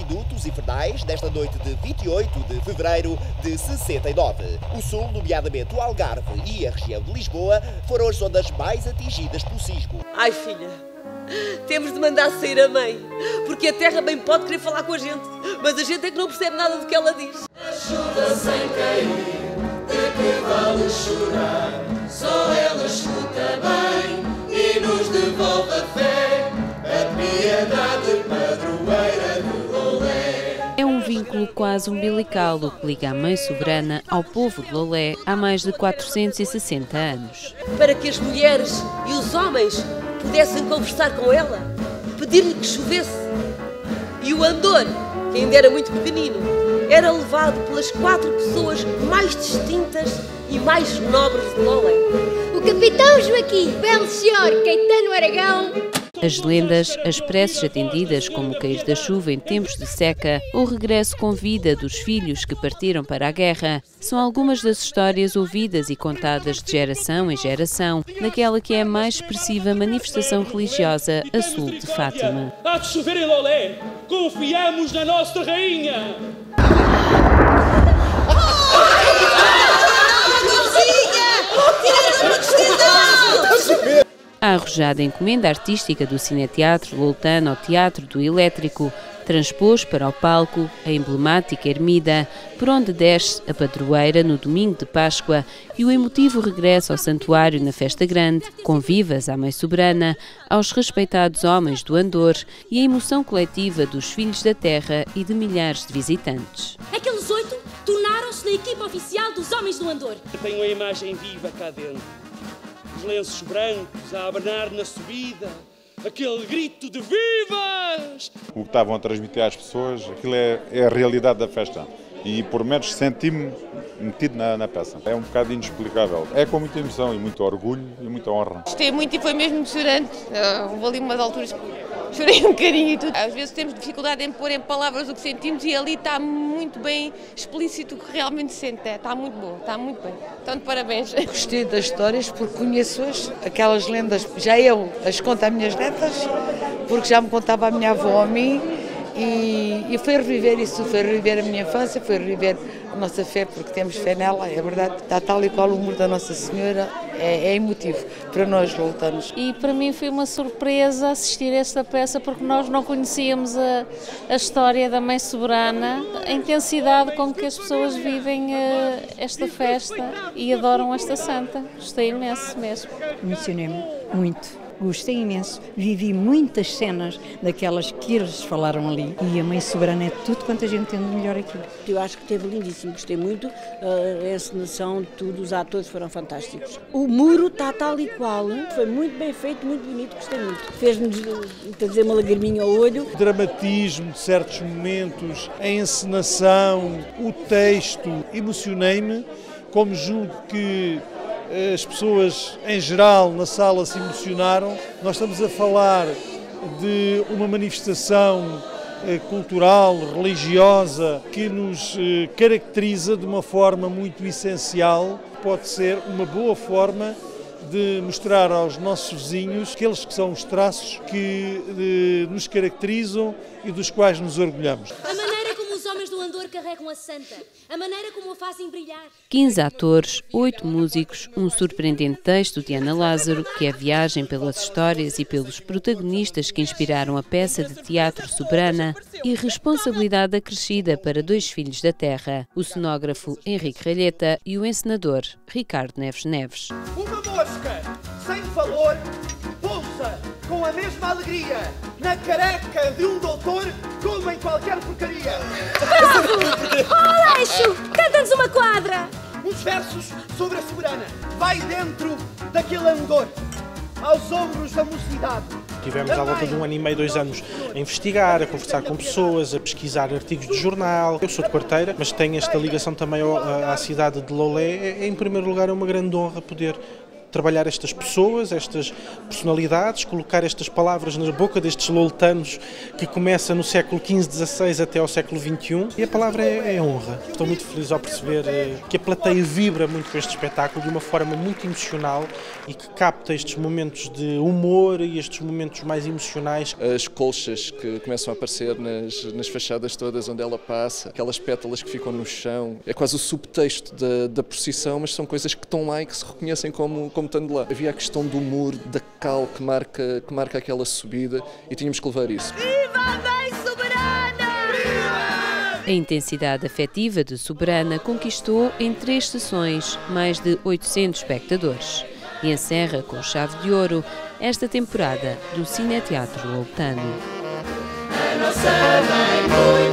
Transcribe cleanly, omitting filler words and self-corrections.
redutos infernais desta noite de 28 de fevereiro de 69. O Sul, nomeadamente o Algarve e a região de Lisboa, foram as zonas mais atingidas pelo sismo. Ai, filha, temos de mandar sair a mãe, porque a terra bem pode querer falar com a gente, mas a gente é que não percebe nada do que ela diz. A chuva sem cair, de que vale chorar? Só ela escuta bem e nos devolve a fé, a piedade padroeira do Lolé. É um vínculo quase umbilical o que liga a Mãe Soberana ao povo de Lolé há mais de 460 anos. Para que as mulheres e os homens pudessem conversar com ela, pedir-lhe que chovesse. E o Andor, que ainda era muito pequenino, era levado pelas 4 pessoas mais distintas e mais nobres de Lolé. O capitão Joaquim, belo senhor Caetano Aragão. As lendas, as preces atendidas como o cair da chuva em tempos de seca ou o regresso com vida dos filhos que partiram para a guerra, são algumas das histórias ouvidas e contadas de geração em geração naquela que é a mais expressiva manifestação religiosa a sul de Fátima. Há de chover em Lolé, confiamos na nossa rainha! A arrojada encomenda artística do Cineteatro Loltano ao Teatro do Elétrico transpôs para o palco a emblemática ermida, por onde desce a padroeira no domingo de Páscoa e o emotivo regresso ao santuário na festa grande, com vivas à Mãe Soberana, aos respeitados homens do Andor e a emoção coletiva dos filhos da terra e de milhares de visitantes. Aqueles 8 tornaram-se na equipa oficial dos homens do Andor. Tenho a imagem viva cá dentro. Os lenços brancos a abanar na subida, aquele grito de vivas! O que estavam a transmitir às pessoas, aquilo é a realidade da festa. E por menos senti-me metido na peça. É um bocado inexplicável. É com muita emoção e muito orgulho e muita honra. Gostei muito e foi mesmo emocionante. Houve ali umas alturas que chorei um bocadinho e tudo. Às vezes temos dificuldade em pôr em palavras o que sentimos e ali está muito bem explícito o que realmente se sente. Está muito bom, está muito bem. Então, parabéns. Gostei das histórias porque conheço-as, aquelas lendas, já eu as conto às minhas netas, porque já me contava a minha avó a mim. E foi reviver isso, foi reviver a minha infância, foi reviver a nossa fé, porque temos fé nela, é verdade. Está tal e qual o humor da Nossa Senhora, é emotivo para nós loltanos. E para mim foi uma surpresa assistir a esta peça, porque nós não conhecíamos a história da Mãe Soberana, a intensidade com que as pessoas vivem esta festa e adoram esta santa. Gostei imenso mesmo. Emocionei-me muito. Gostei imenso, vivi muitas cenas daquelas que eles falaram ali e a Mãe Soberana é tudo quanto a gente entende melhor aqui. Eu acho que esteve lindíssimo, gostei muito, a encenação, tudo, os atores foram fantásticos. O muro está tal e qual, foi muito bem feito, muito bonito, gostei muito. Fez-me trazer uma lagriminha ao olho. O dramatismo de certos momentos, a encenação, o texto, emocionei-me, como julgo que as pessoas em geral na sala se emocionaram. Nós estamos a falar de uma manifestação cultural, religiosa, que nos caracteriza de uma forma muito essencial. Pode ser uma boa forma de mostrar aos nossos vizinhos aqueles que são os traços que nos caracterizam e dos quais nos orgulhamos. A maneira como os homens do Andor carregam a santa, a maneira como a fazem brilhar. 15 atores, 8 músicos, um surpreendente texto de Ana Lázaro, que é viagem pelas histórias e pelos protagonistas que inspiraram a peça de teatro soberana, e responsabilidade acrescida para 2 filhos da terra, o cenógrafo Henrique Ralheta e o encenador Ricardo Neves Neves. Uma mosca sem valor pousa com a mesma alegria na careca de um doutor como em qualquer porcaria. Oh, Aleixo, canta-nos uma quadra. Uns versos sobre a soberana. Vai dentro daquele Andor, aos ombros da mocidade. Tivemos à volta de 1 ano e meio, 2 anos a investigar, a conversar com pessoas, a pesquisar artigos de jornal. Eu sou de Quarteira, mas tenho esta ligação também à cidade de Lolé. Em primeiro lugar, é uma grande honra poder trabalhar estas pessoas, estas personalidades, colocar estas palavras na boca destes louletanos que começa no século XV, XVI até ao século XXI. E a palavra é honra. Estou muito feliz ao perceber que a plateia vibra muito com este espetáculo de uma forma muito emocional e que capta estes momentos de humor e estes momentos mais emocionais. As colchas que começam a aparecer nas fachadas todas onde ela passa, aquelas pétalas que ficam no chão, é quase o subtexto da procissão, mas são coisas que estão lá e que se reconhecem como estando lá. Havia a questão do muro, da cal que marca aquela subida e tínhamos que levar isso. Viva a Mãe Soberana! A intensidade afetiva de Soberana conquistou em 3 sessões mais de 800 espectadores e encerra com chave de ouro esta temporada do Cineteatro Loutano. A nossa mãe